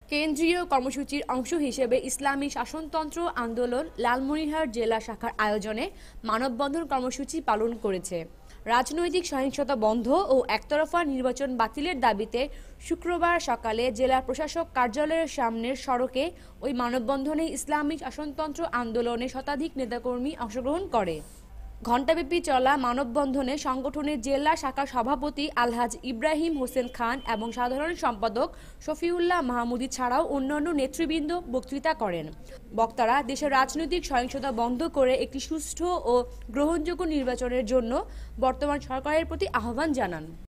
কেন্দ্রীয় কর্মসূচির অংশ হিসেবে ইসলামী শাসনতন্ত্র আন্দোলন লালমনিরহাট জেলা শাখার আয়োজনে মানববন্ধন কর্মসূচি পালন করেছে। রাজনৈতিক সহিংসতা বন্ধ ও একতরফা নির্বাচন বাতিলের দাবিতে শুক্রবার সকালে জেলা প্রশাসক কার্যালয়ের সামনের সড়কে ওই মানববন্ধনে ইসলামী শাসনতন্ত্র আন্দোলনের শতাধিক নেতাকর্মী অংশগ্রহণ করে। ঘণ্টাব্যাপী চলা মানববন্ধনে সংগঠনের জেলা শাখার সভাপতি আলহাজ ইব্রাহিম হোসেন খান এবং সাধারণ সম্পাদক শফিউল্লাহ মাহমুদী ছাড়াও অন্যান্য নেতৃবৃন্দ বক্তৃতা করেন। বক্তারা দেশের রাজনৈতিক সহিংসতা বন্ধ করে একটি সুষ্ঠু ও গ্রহণযোগ্য নির্বাচনের জন্য বর্তমান সরকারের প্রতি আহ্বান জানান।